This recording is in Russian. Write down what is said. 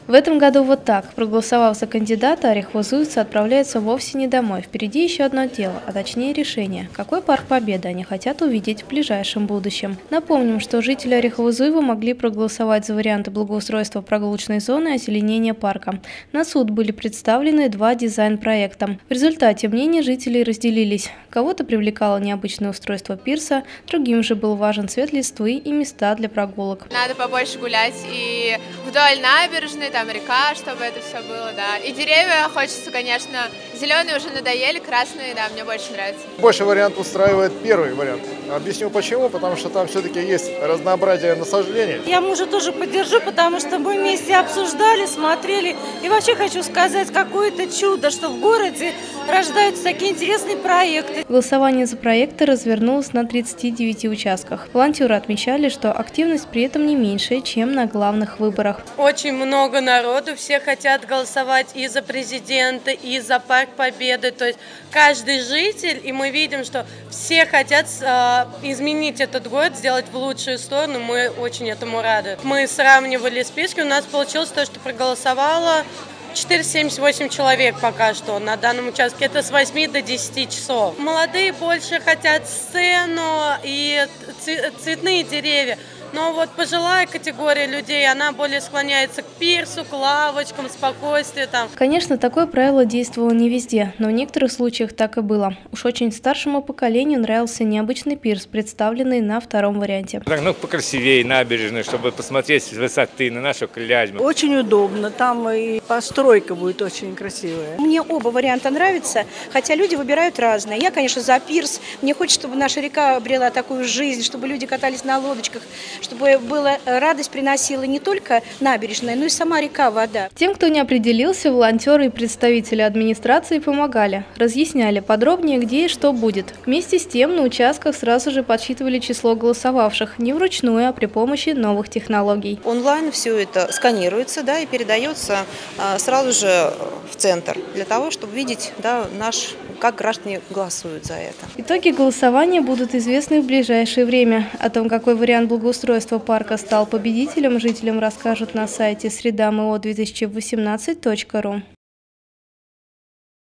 В этом году вот так. Проголосовав за кандидата, орехвозуевцы отправляются вовсе не домой. Впереди еще одно дело, а точнее решение. Какой парк Победы они хотят увидеть в ближайшем будущем. Напомним, что жители Орехово-Зуева могли проголосовать за варианты благоустройства прогулочной зоны и озеленения парка. На суд были представлены два дизайн-проекта. В результате мнения жителей разделились. Кого-то привлекало необычное устройство пирса, другим же был важен цвет листвы и места для прогулок. Надо побольше гулять и вдоль набережной, там река, чтобы это все было, да. И деревья хочется, конечно, зеленые уже надоели, красные, да, мне больше нравятся. Больше вариант устраивает первый вариант. Объясню почему, потому что там все-таки есть разнообразие насаждений. Я мужа тоже поддержу, потому что мы вместе обсуждали, смотрели. И вообще хочу сказать, какое-то чудо, что в городе рождаются такие интересные проекты. Голосование за проекты развернулось на 39 участках. Волонтеры отмечали, что активность при этом не меньше, чем на главных выборах. Очень много народу, все хотят голосовать и за президента, и за Парк Победы. То есть каждый житель, и мы видим, что все хотят изменить этот город, сделать в лучшую сторону. Мы очень этому рады. Мы сравнивали списки, у нас получилось то, что проголосовало 478 человек пока что на данном участке. Это с 8 до 10 часов. Молодые больше хотят сцену и цветные деревья. Но вот пожилая категория людей, она более склоняется к пирсу, к лавочкам, спокойствию там. Конечно, такое правило действовало не везде, но в некоторых случаях так и было. Уж очень старшему поколению нравился необычный пирс, представленный на втором варианте. Ну, покрасивее набережную, чтобы посмотреть с высоты на нашу Клязьму. Очень удобно, там и постройка будет очень красивая. Мне оба варианта нравятся, хотя люди выбирают разные. Я, конечно, за пирс. Мне хочется, чтобы наша река обрела такую жизнь, чтобы люди катались на лодочках, чтобы была радость приносила не только набережная, но и сама река, вода. Тем, кто не определился, волонтеры и представители администрации помогали. Разъясняли подробнее, где и что будет. Вместе с тем на участках сразу же подсчитывали число голосовавших. Не вручную, а при помощи новых технологий. Онлайн все это сканируется, да, и передается сразу же в центр, для того, чтобы видеть, да, как граждане голосуют за это. Итоги голосования будут известны в ближайшее время. О том, какой вариант благоустройства парка стал победителем, жителям расскажут на сайте sredameo2018.ru.